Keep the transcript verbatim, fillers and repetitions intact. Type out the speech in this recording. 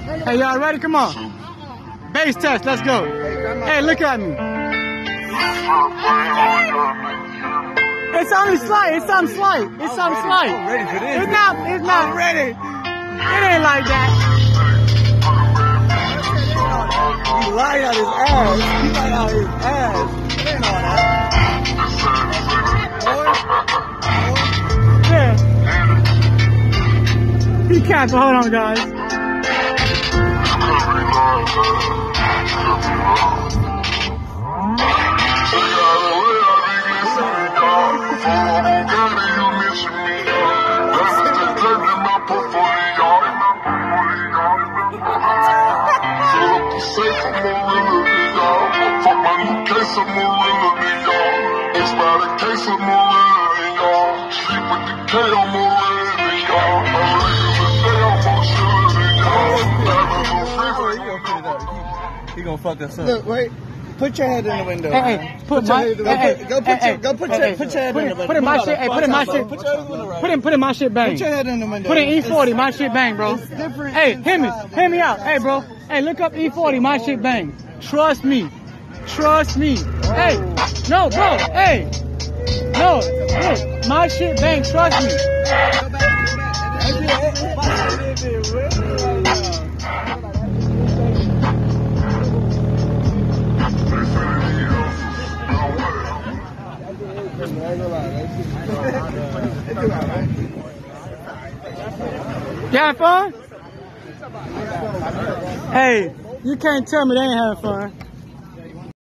Hey, y'all ready? Come on. Bass test, let's go. Hey, look at me. It's only slight, it's something slight. It's something slight. I'm ready for this. It's not, it's not I'm ready. It ain't like that. He lied out his ass. He lied out his ass. It ain't all that. Yeah. He can't, but hold on, guys. He gonna fuck us up. Look, wait. Put your head in the window. Hey, hey, put, put my, your, hey, hey, go put hey, your, go put hey, your, hey, put your head put in it, the window. put in my shit, hey, put in my shit, Put your head in the put in, put in my shit bang. Put your head in the window. Put in E forty, my shit bang, bro. It's different. Hey, hear me, hear me out. Hey, bro. Hey, look up E forty, my shit bang. Trust me. Trust me. Hey, no, bro, hey. No, look, my shit bang, trust me. You having fun? Hey, you can't tell me they ain't having fun.